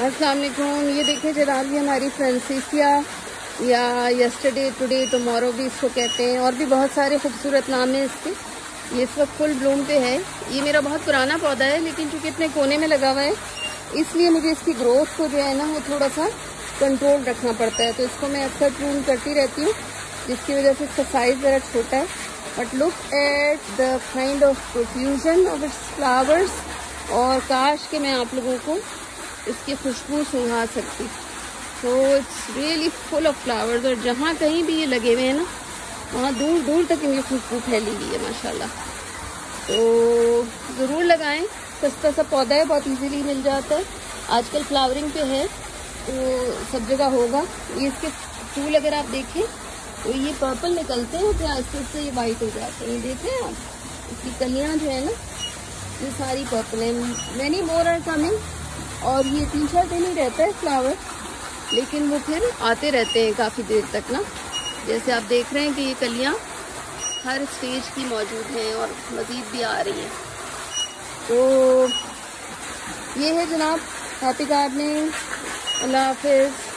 अस्सलाम वालेकुम। ये देखिए जनाब, ये हमारी फ्रांसिसिया या यस्टरडे टुडे टुमारो भी इसको कहते हैं, और भी बहुत सारे खूबसूरत नाम हैं इसके। ये इस वक्त फुल ब्लूम पे है। ये मेरा बहुत पुराना पौधा है, लेकिन चूंकि अपने कोने में लगा हुआ है इसलिए मुझे इसकी ग्रोथ को जो है ना वो थोड़ा सा कंट्रोल रखना पड़ता है। तो इसको मैं अक्सर प्रून करती रहती हूँ, जिसकी वजह से इसका साइज ज़रा छोटा है। But look at the kind of profusion of its flowers. और काश के मैं आप लोगों को इसकी खुशबू सुंघा सकती। तो it's really full of flowers, और जहाँ कहीं भी ये लगे हुए हैं ना वहाँ दूर दूर तक इनकी खुशबू फैली हुई है माशाल्लाह। तो ज़रूर लगाएं, सस्ता सा पौधा है, बहुत इजीली मिल जाता है। आजकल फ्लावरिंग पे है तो सब जगह होगा। ये इसके फूल अगर आप देखें तो ये पर्पल निकलते हैं, फिर आस्ते आस्ते ये वाइट हो जाते हैं। देखें आप, इसकी कलियाँ जो है ना ये सारी पर्पल है। मैनी मोर आर कमिंग, और ये 3-4 दिन ही रहता है फ्लावर, लेकिन वो फिर आते रहते हैं काफ़ी देर तक ना। जैसे आप देख रहे हैं कि ये कलियाँ हर स्टेज की मौजूद हैं और मज़ीद भी आ रही हैं। तो ये है जनाब, हैप्पी गार्डनिंग, अल्लाह हाफिज़।